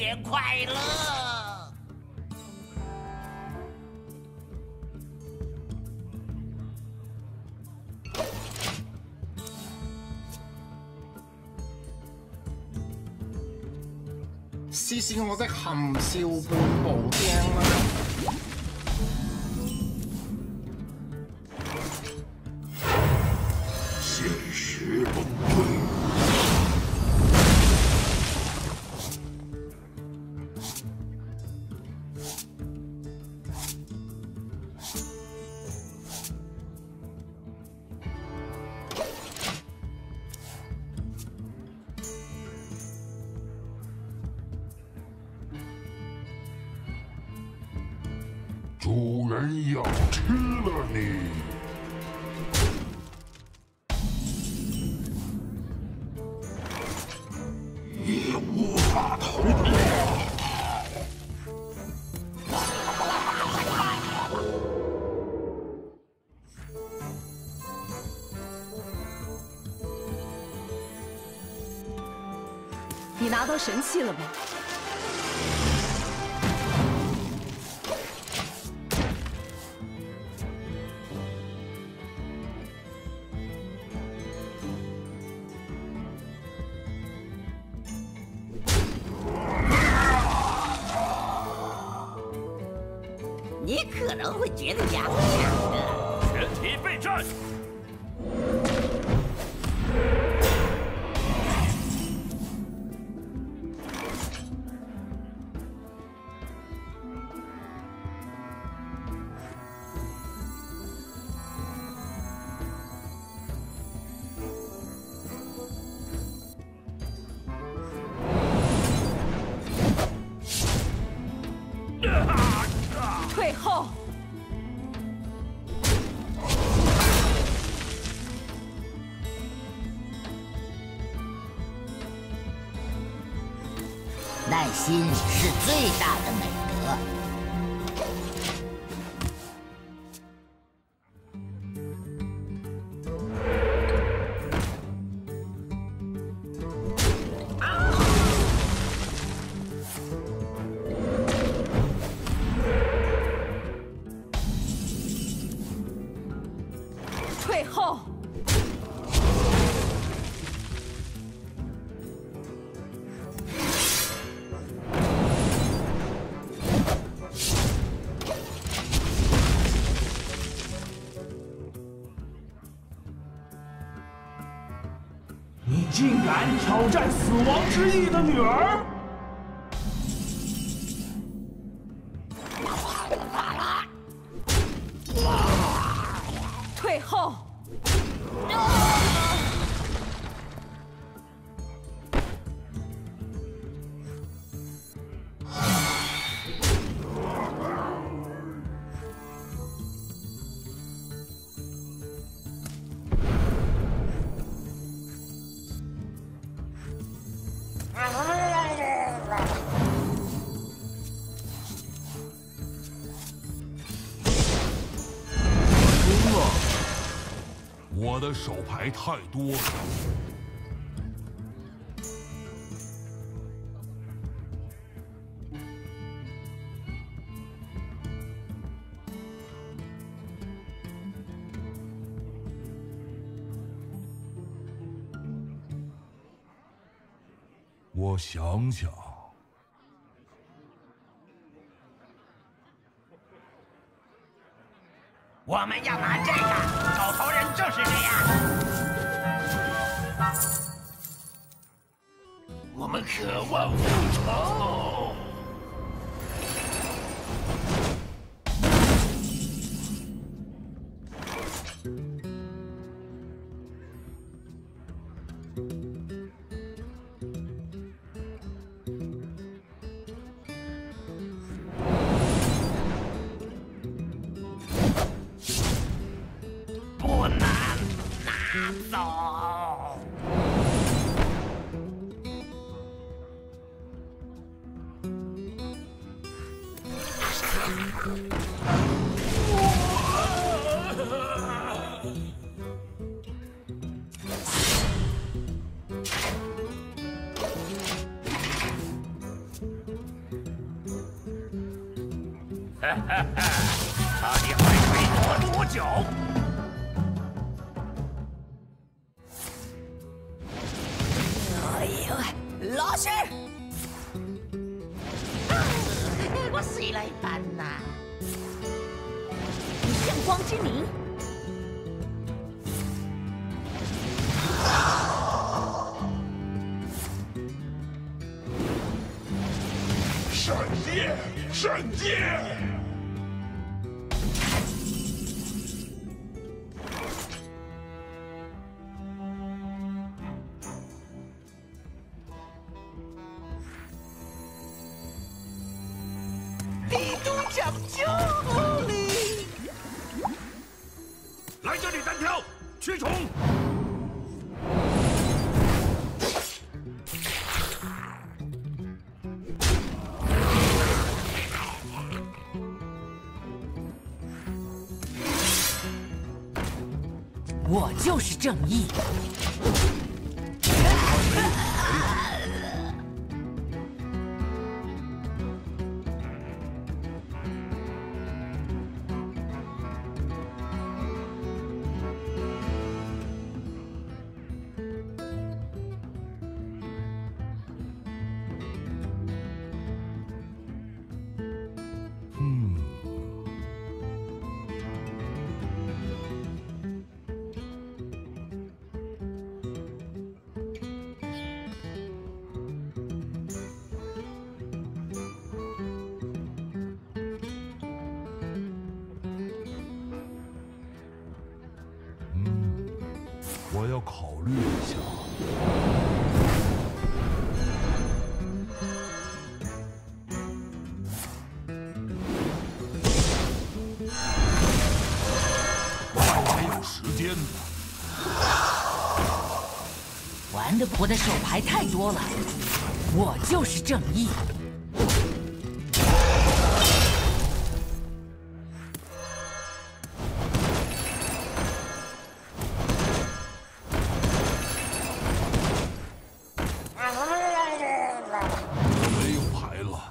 节快乐！ 試試我的含笑半步驚啦！ 现实崩溃。 主人要吃了你！也无法逃脱。 你拿到神器了吗？ 你可能会觉得痒痒的。 全体备战！ 退后！ 耐心是最大的美德。 退后！ 你竟敢挑战死亡之翼的女儿！ 退后！ 我的手牌太多了。我想想。 我们要拿这个，狗头人就是这样。 我们渴望复仇。 不能拿走。 看你还可以躲多久？ 哎呦，老师，我谁来办呐？ 你向光之名， 闪电，闪电！ 帝都讲究哩！ 来这里单挑，驱虫！ 我就是正义。 我要考虑一下。我还有时间呢。 玩的我的手牌太多了，我就是正义。 我没有牌了。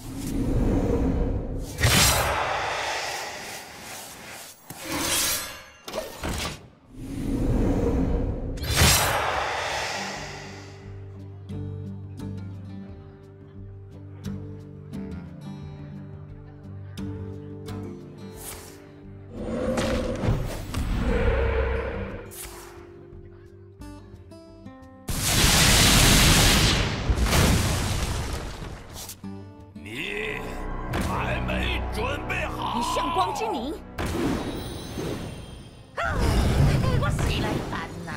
你还没准备好。 你向光之名， 我谁来办呐？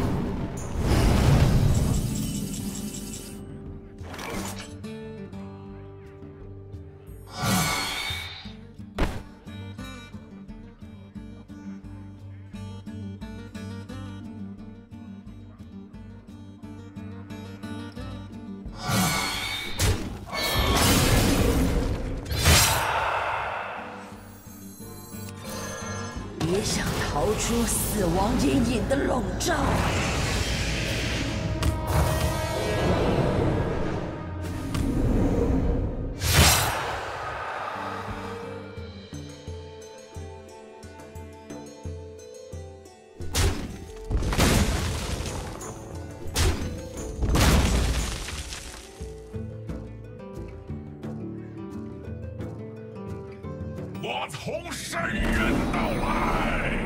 别想逃出死亡阴影的笼罩。 我从深渊到来。